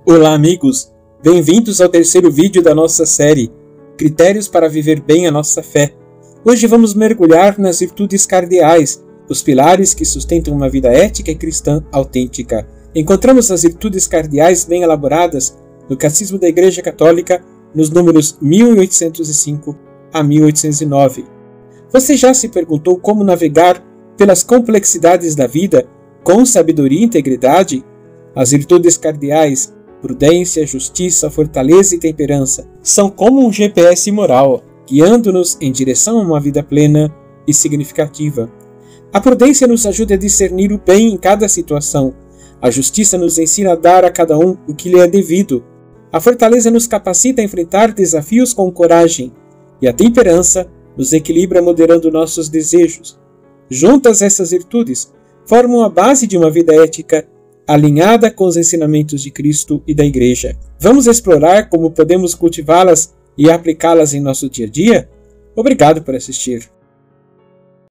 Olá amigos, bem-vindos ao terceiro vídeo da nossa série Critérios para viver bem a nossa fé. Hoje vamos mergulhar nas virtudes cardeais, os pilares que sustentam uma vida ética e cristã autêntica. Encontramos as virtudes cardeais bem elaboradas no Catecismo da Igreja Católica, nos números 1805 a 1809. Você já se perguntou como navegar pelas complexidades da vida com sabedoria e integridade? As virtudes cardeais, prudência, justiça, fortaleza e temperança, são como um GPS moral, guiando-nos em direção a uma vida plena e significativa. A prudência nos ajuda a discernir o bem em cada situação. A justiça nos ensina a dar a cada um o que lhe é devido. A fortaleza nos capacita a enfrentar desafios com coragem. E a temperança nos equilibra moderando nossos desejos. Juntas, essas virtudes formam a base de uma vida ética alinhada com os ensinamentos de Cristo e da Igreja. Vamos explorar como podemos cultivá-las e aplicá-las em nosso dia a dia? Obrigado por assistir.